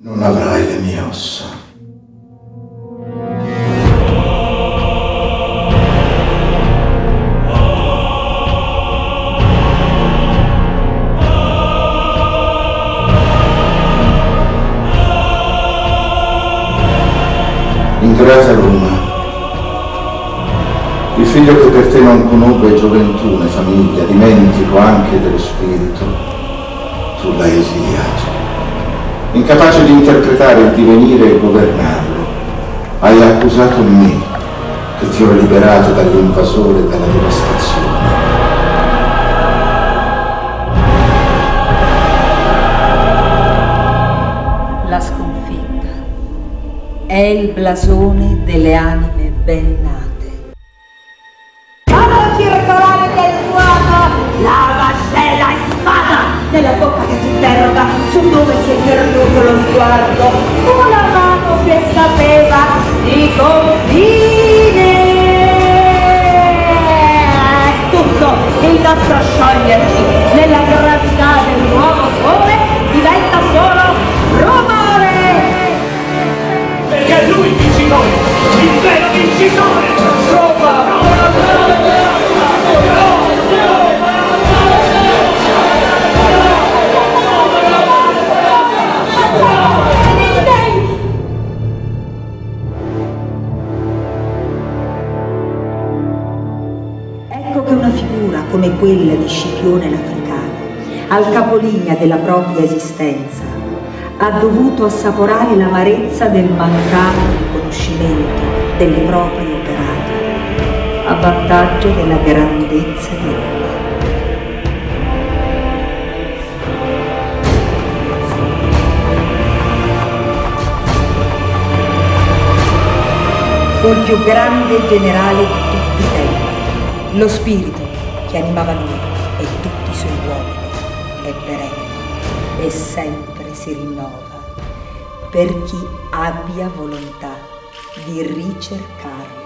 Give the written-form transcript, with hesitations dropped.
Non avrai le mie ossa. Ingrata Roma, il figlio che per te non conobbe gioventù né famiglia, dimentico anche dello spirito, tu l'hai esiliato. Incapace di interpretare il divenire e governarlo, hai accusato me, che ti ho liberato dall'invasore e dalla devastazione. La sconfitta è il blasone delle anime ben nate. Caro circolare del tuono, la mascella e spada nella bocca che si interroga su dove si è perduto lo sguardo, una mano che sapeva di confine. Tutto il nostro scioglierci nella gravità del nuovo sole diventa solo rumore. Perché è lui il vincitore, il vero vincitore! Roma! Ecco che una figura come quella di Scipione l'Africano, al capolinea della propria esistenza, ha dovuto assaporare l'amarezza del mancato riconoscimento del proprio operato, a vantaggio della grandezza di Roma. Fu il più grande generale di tutti i tempi. Lo spirito che animava lui e tutti i suoi uomini è perenne e sempre si rinnova per chi abbia volontà di ricercarlo.